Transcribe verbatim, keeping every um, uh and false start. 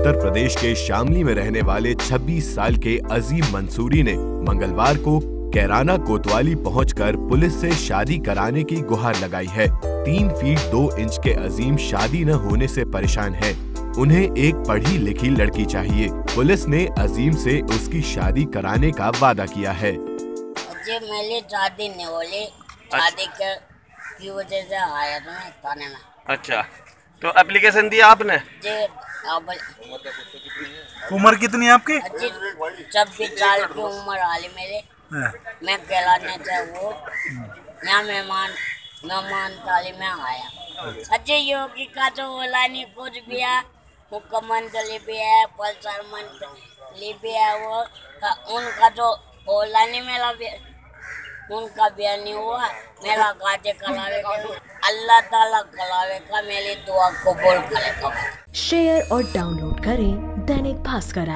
उत्तर प्रदेश के शामली में रहने वाले छब्बीस साल के अजीम मंसूरी ने मंगलवार को कैराना कोतवाली पहुंचकर पुलिस से शादी कराने की गुहार लगाई है। तीन फीट दो इंच के अजीम शादी न होने से परेशान हैं। उन्हें एक पढ़ी लिखी लड़की चाहिए। पुलिस ने अजीम से उसकी शादी कराने का वादा किया है। जी मेरी शादी नहीं बोली, शादी के की वजह से आया था मैं थाने में। अच्छा, तो एप्लीकेशन दिया आपने? जी अब उम्र कितनी है आपकी? छब्बीस साल की उम्र वाली मेरे। मैं कहलाने से वो यहाँ मेहमान मेहमान ताली में आया। अजय योगी का तो बोला नहीं कुछ भी है, मुख्यमंत्री भी है, पल्सर मंत्री भी है, वो उनका तो बोला नहीं, मेरा भी उनका बयान नहीं हुआ। मेरा गाजे कलावे का अल्लाह ताला कलावे का मेरी दुआ कबूल करेगा। शेयर और डाउनलोड करें दैनिक भास्कर।